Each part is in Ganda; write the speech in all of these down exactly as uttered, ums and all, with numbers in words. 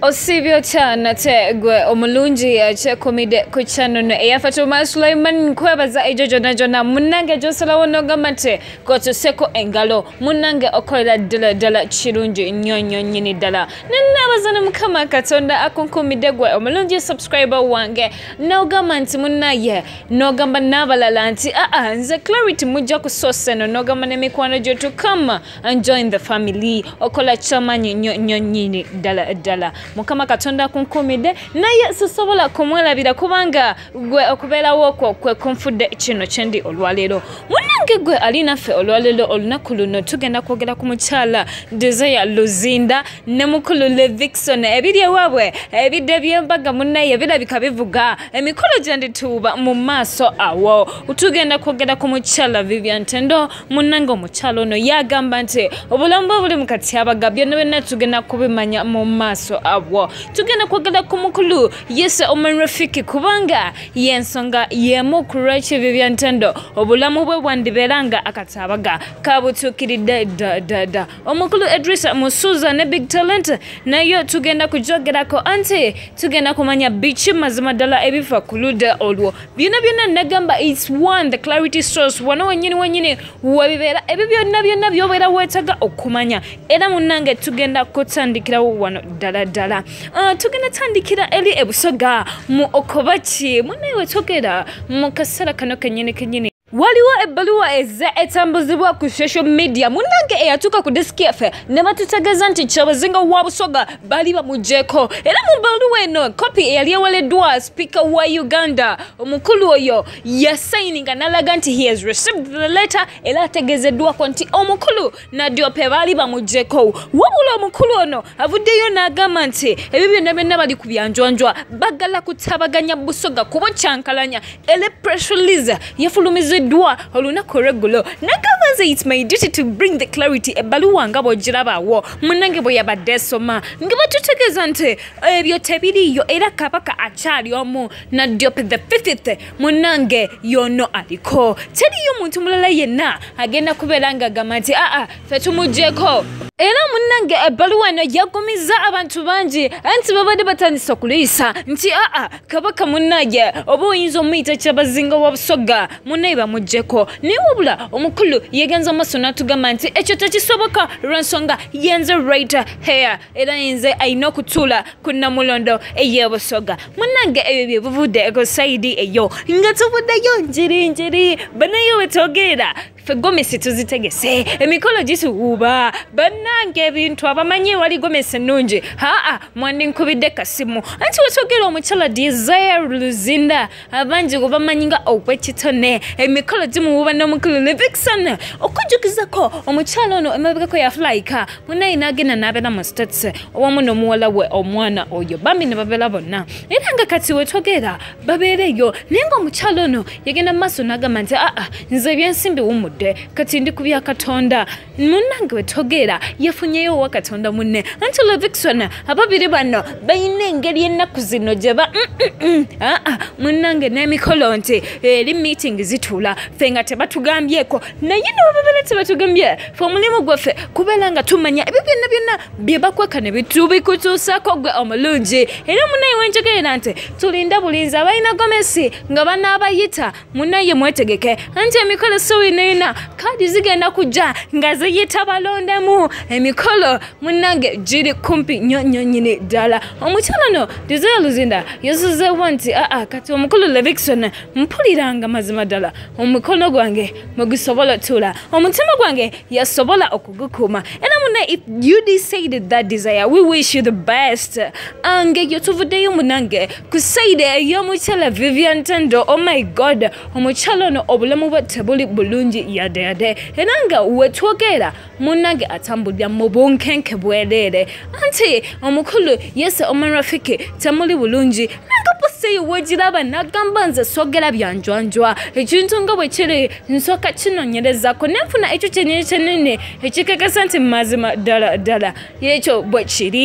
Osibyo cyane te gwe omulungi yachekomide ku channel no eyafatuma Sulaiman kwebaza ejojo na jona munange josala wonogamba te kotuseko engalo munange okolera dala dala kirungi nyonyo nyini dala nabazana mukama katonda akunkumide gwe omulungi subscriber wange nogamba nti munaye nogamba nabalala nti a a nze clarity mujja ku source no nogamba ne mikwano gyotu come and join the family okola chamanyi nyonyo nyini dala dala mukama katonda kunkumide naye sisobola kumwelabira kubanga gwe okubeera woko kwe konfude kino chendi olwalero munange gwe alina fe olwalero olunaku luno tugenda kwogera ku mukyala Desire Luzinda ne mukulu Levikson ebiri wabwe ebidde byembaga munaye birabika bivuga emikolo gyandituuba mu maaso awo tugenda kwogera ku mukyala Vivian Tendo munange omukyala ono yagamba nti obulamu buli mukatyabaga byonna byonna tugenda kubimanya mu maaso awo tugenda kwogera ku mukulu yese omanrafiki kubanga yensonga yemu kurachi Vivian Tendo obulamu bwe bwandiberanga akatyabaga kabutukiridde da da da omukulu Edrisa Musuza ne big talent nayo tugenda kujogerako anti tugenda kumanya bichi mazima dala ebifa kulude olwo byonna byonna nagamba it's one the clarity source wano wanyini wanyini wabibera ebibyo nabyo nabyo bera wetaga okumanya era munange tugenda kutandikira wano dala dala uh, tugenda tandikira eli ebusoga mu okobachi munewe togera mu kasala kano kenyene kenyene waliwo ebbaluwa eze etambuzibwa ku social media munange eyatuka ku desk yafe ne batutegeeza nti kyabazinga wa busoga bali bamujjeko era mu bbaluwa eno kopi eyali ewaleddwa speaker wa Uganda omukulu oyo yasayininga n'alaga nti he has received the letter era ategeezeddwako nti omukulu Nadiope bali bamujjeko wabula omukulu ono avuddeyo n'agamba nti ebyo byonna byonna bali ku byanjwanjwa bagala kutabaganya busoga kubo kyankalanya ele press release yafulumiza dua olunaku regulo nagabanze it's my duty to bring the clarity ebaluwa nga bogirabawo munange bwe yabadde soma nga batutegeeza nti ebyo tebiriyo era kabaka akyali omu Nadiope the fifth munange yono aliko teriyo muntu mulala yenna agenda kubeera nga agamba nti aa fe tumujjeko era munange ebaluwa eno yagumiza abantu bangi anti babadde batandisa kuliyisa nti aa kabaka munnaye oba oyinza omuyita kyabazinga wa busoga munnaye bamujjeko naye wabula omukulu yegenza maaso n'atugamba nti ekyo tekisoboka lw'ensonga yenze right heir era yenze ayina okutuula ku namulondo ey'ebusoga munange ebyo bye buvudde ku sayidi eyo nga tuvuddeyo njiri njiri banayo wetwogerera fe gomesi tuzitegese emikolo gituwuba bannange ebintu abamanyi wali gomesi ennungi haa mwandinkubidde kasimu anti wetwogera omukyala Desire Luzinda abangi gwe bamanyi nga okwekitone emikolo gimuwuba n'omukulu Levikson okujjukizako omukyala ono emabegako yafulayika munaye n'agenda n'abeera mu states owamu n'omuwala we omwana oyo bambi ne babeera bonna era nga kati wetwogera babeereyo naye nga omukyala ono yagenda mu maaso n'agamba nti aa nze ebyensimbi wumu kati ndi ku bya Katonda munange wetogera yafunyeyo wa Katonda munne anti Levikson ababiri bano bayina engeri ennaku zino gyeba aa munange n'emikolo nti eri meeting zituula fe nga tebatugambyeko naye ne bababera tebatugambye fe omulimu gwaffe kubeera nga tumanya ebyo byonna byonna bye bakweka ne bitubikutuusako gwe omulungi era munaye wenjogerera nti tulinda bulinzi abalina gomesi nga banaabayita munaye mwetegeke anti emikolo sowinaina kadi zigenda kujja nga ziyita balondemu emikolo munange giri kumpi nyonyo nyini ddala omukyala no Desire Luzinda yasuzeewo nti aa kati omukulu Levikson mpuliranga mazima ddala omukono gwange mugusobola tuula omutima gwange yasobola okugukuuma era munne if you decided that Desire we wish you the best ange yotuvuddeyo munange ku side ey'omukyala Vivian Tendo oh my god omukyala ono obulamu bwe tebuli bulungi yade yade enanga wetwogera munange atambulya mu bunkenke bwerere anti omukulu yese omanrafiki tamuli bulungi nanga pose wegiraba nagamba nze sogera byanjwanjwa ekintu nga bwe kiri nsoka kinonyerezako nenfuna ekyo kyenye kyenene ekikakasa nti mazima ddala ddala yekyo bwe kiri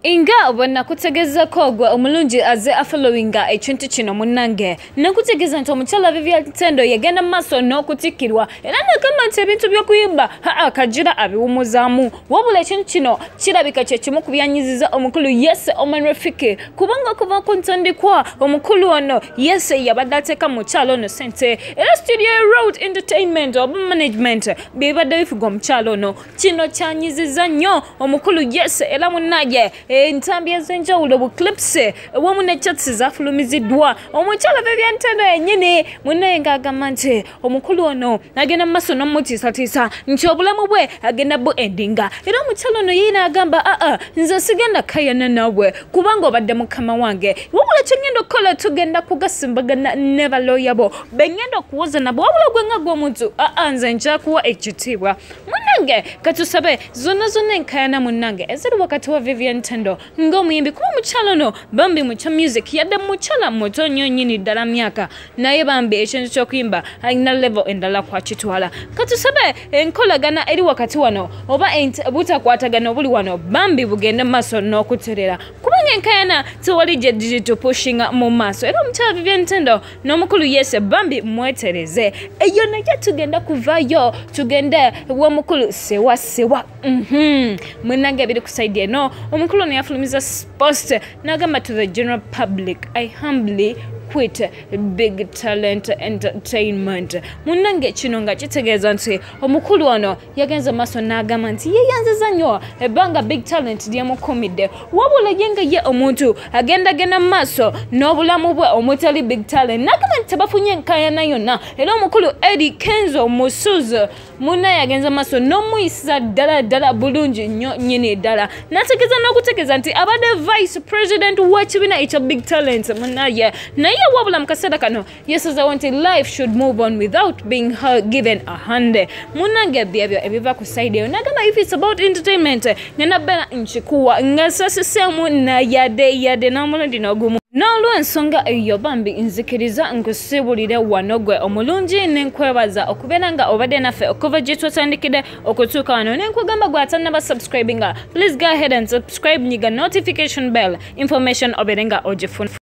Inga wana kutegeza kogwa omulungi aze afollowinga ekintu kino munnange nakutegeza nti omukyala Vivian Tendo yagenda maaso n'okutikirwa era n'agamba nti ebintu by'okuyimba haa kagira abiwumuzaamu wabula ekintu kino kirabika kye kimu ku byanyiziza omukulu Yese Omanrafiki kubanga kuva ku ntandikwa omukulu ono Yese yabadde ateeka mukyala ono sente era studio road entertainment oba management bibadde bifuga omukyala ono kino kyanyiziza nnyo omukulu Yese era munnage entambi ez'enjawulo bu clips wamu ne chats zafulumiziddwa omukyala Vivian Tendo yennyini munnaye ng'agamba nti omukulu ono agenda maaso n'omutiisatiisa nti obulamu bwe agenda bu endinga era omukyala ono ye n'agamba aa nze sigenda kayana nawe kubanga obadde mukama wange wabula kye ngenda okukola tugenda kugasimbagana ne balooya bo be ngenda okuwoza nabo wabula gwe nga gw'omuntu aa nze njakuwa ekitiibwa munnange katusabe zonna zonna enkayana munnange eziri wakati wa Vivian Tendo ng'omuyimbi kuba omukyala ono bambi mucha music yadde mukyala muto nnyo nnyini ddala myaka naye bambi ekintu ky'okuyimba alina level endala kwakitwala katusabe enkolagana eri wakati wano oba butakwatagana obuli wano bambi bugende maaso n'okuterera kubanga enkayana tewali gye digitupushinga mu maaso era omukyala Vivian Tendo n'omukulu Yese bambi mwetereze eyo naye tugenda kuvaayo tugende w'omukulu sewa sewa mhm munnange ebiri ku side eno omukulu ne yafulumiza post n'agamba to the general public I humbly quit Big Talent Entertainment munnange kino nga kitegeeza nti omukulu ono yagenza maaso n'agamba nti yeyanziza nnyo ebbanga Big Talent lyemukumidde wabula ye nga ye omuntu agenda genda maaso n'obulamu bwe omutali Big Talent n'agamba nti tebafunye enkayana yonna era omukulu Eddie Kenzo Musuzu munnaye agenza maaso n'omuyisa ddala ddala bulungi nnyo nnyini ddala n'ategeeza n'okutegeeza nti abadde vice president w'ekibiina ekya Big Talent munnaye naye wabula mu kaseera kano yesazawo nti life should move on without being her given a hand munnange byebyo ebiva ku side eyo n'agamba if it's about entertainment ngenda bera nkikuwa nga sasiseemu na yade yade n'omulundi n'ogumu n'olw'ensonga eyo bambi nzikiriza nkusibulire wano gwe omulungi n'enkwebaza okubeera nga obadde naffe okuva gye twatandikidde okutuuka wano n'enkugamba gwe atannaba subscribinga please go ahead and subscribe nyiga notification bell information obeere nga ogifuna